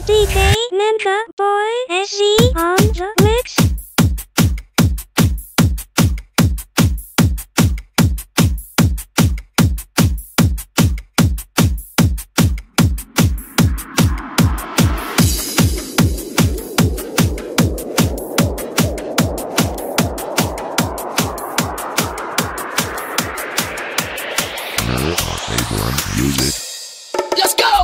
DJ Ninja Boy SC on the mix. Music. Let's go!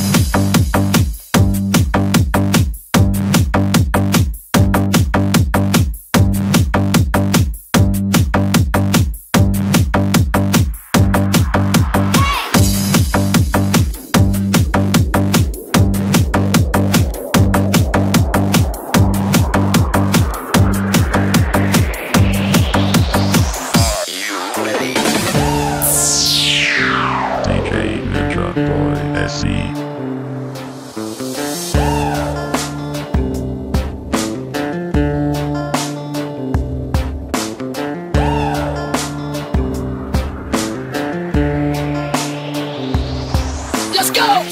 DJ Ninja Boy SC. Let's go!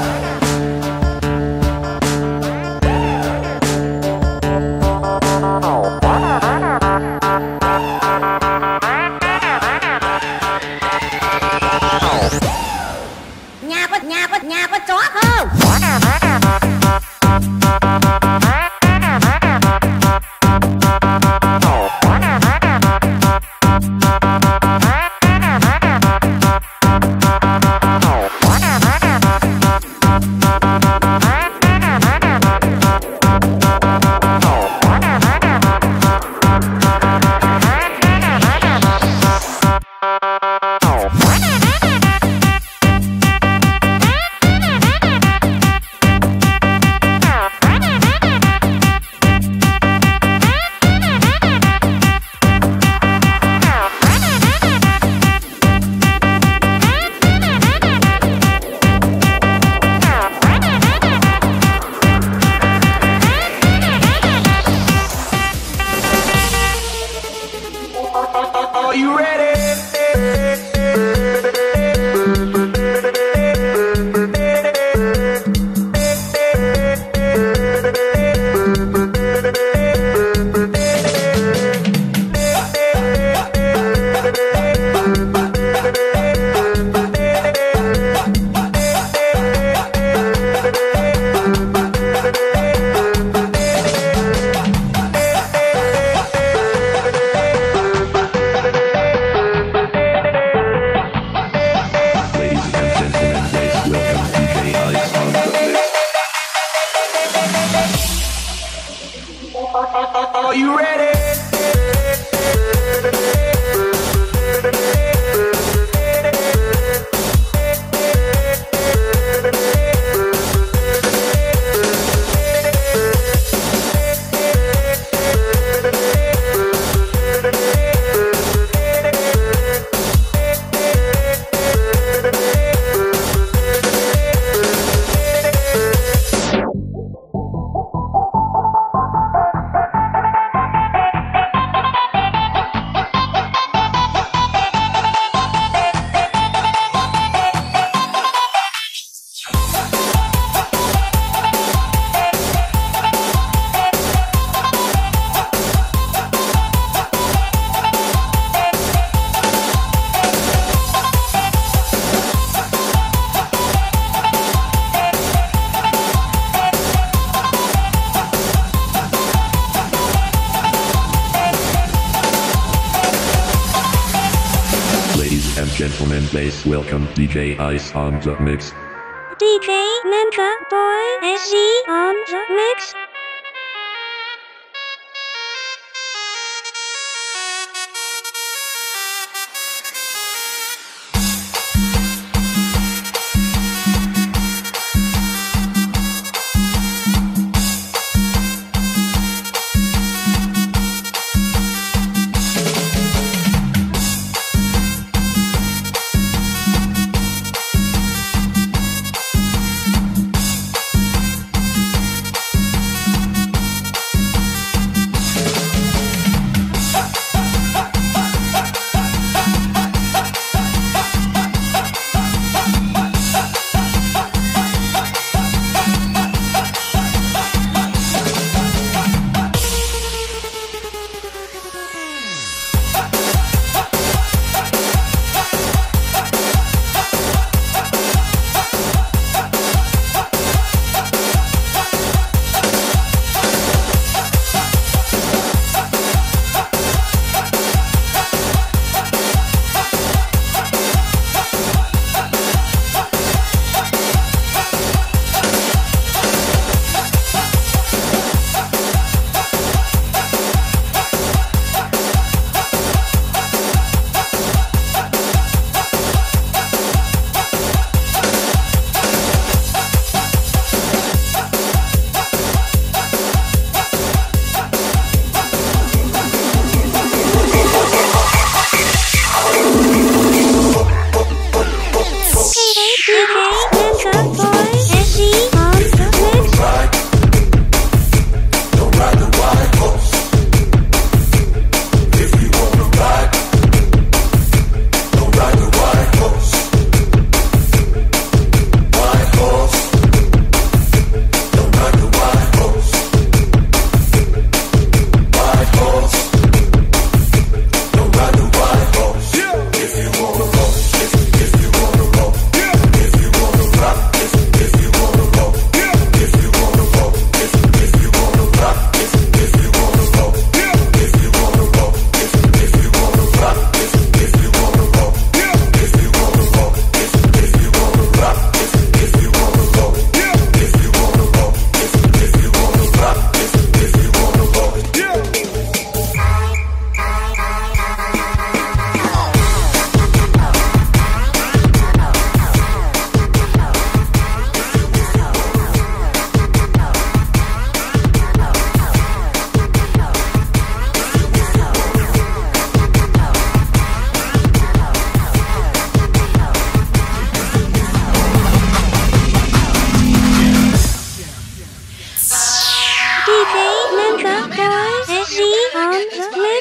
Nhà có chó không? Are you ready? Are you ready? Ladies and gentlemen, please welcome DJ Ice on the mix. DJ Ninja Boy SC on the mix.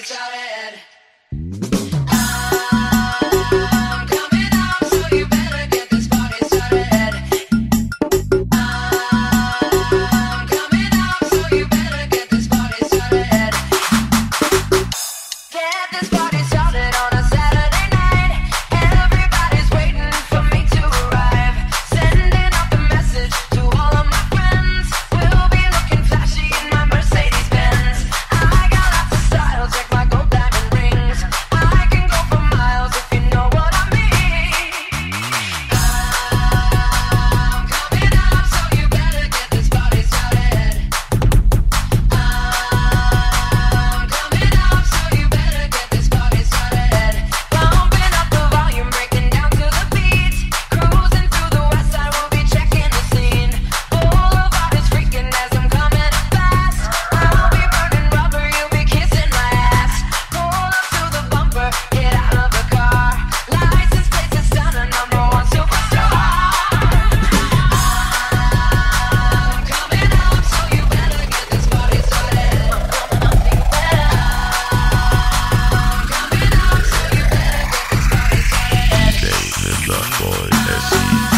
started. I'm coming up, so you better get this party started. I'm coming up, so you better get this party started. Get this party started on a Saturday night. Everybody's waiting for me to arrive. Sending out the message to all of my friends. We'll be looking flashy in my Mercedes Benz. I got lots of style, check my gold diamond rings. I can go for miles if you know what I mean. I'm coming up, so you better get this party started. I'm coming up, so you better get this party started. Bumping up the volume, breaking down to the beat. Cruising through the west side, we'll be checking the scene. All of our is freaking as I'm coming fast. I'll be burning rubber, you'll be kissing my ass. Pull up to the bumper, get out of the car. License plates are stunning, number one superstar. I'm coming up, so you better get this party started. I'm coming up, so you better get this party started. DJ Ninja Boy SE.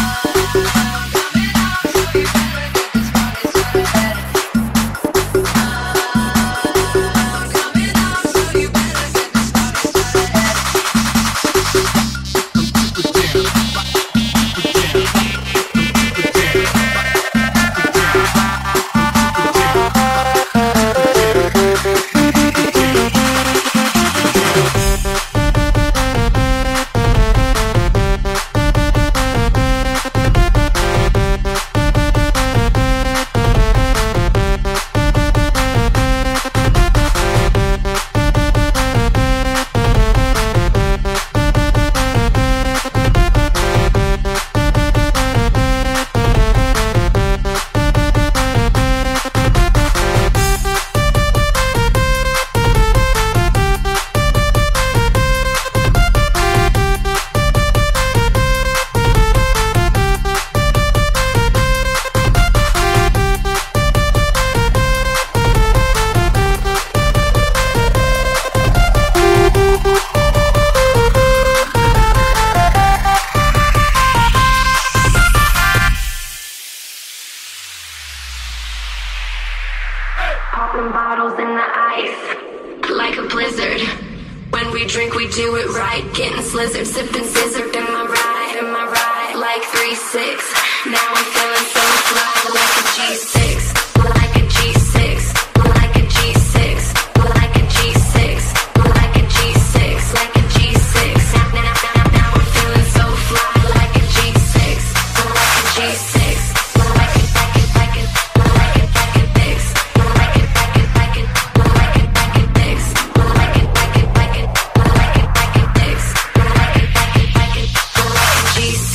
Popping bottles in the ice, like a blizzard. When we drink, we do it right. Getting slizzard, sipping scissor. Am I right? Like 3-6. Now I'm feeling so fly, like a G6. Like a G6. Like a G6. Like a G6. Like a G6. Like a G6. Now I'm feeling so fly, like a G6. Like a G6. Like it, like it, like it, like it, like it, fix. Like it, like it, like it, like it, like it, fix. Like it, like it, like it, like it, like it, fix. Like it, like it, like it, like a G6.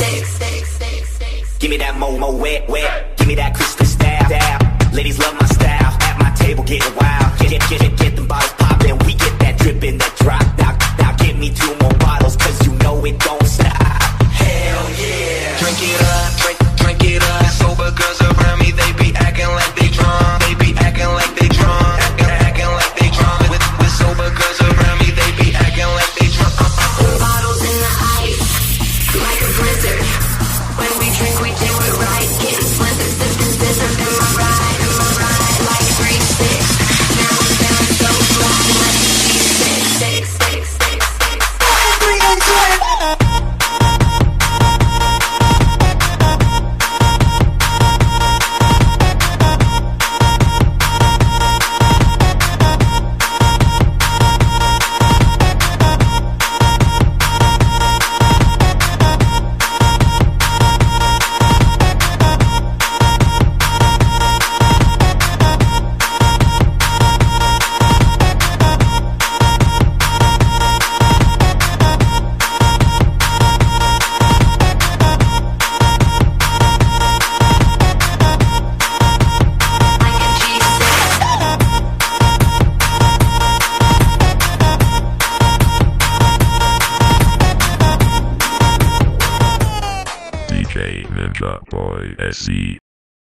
Give me that mo wet. Give me that Christmas style. Ladies love my style. At my table getting wild. Get them bottles poppin'. We get that drippin', that drop. Now give me 2 more bottles, cause you know it don't stop. Hell yeah. Drink it up, drink it up. Sober girls around me, they be acting like they drunk. They be acting like they drunk. Acting like they drunk. With sober girls around me, they be acting like they drunk. Bottles in the ice, like a blizzard. When we drink, we do it right. Getting slizzard, sipping scissor. Am I right? Like 3-6. Now I'm feeling so fly, like a G6. DJ Ninja Boy SE.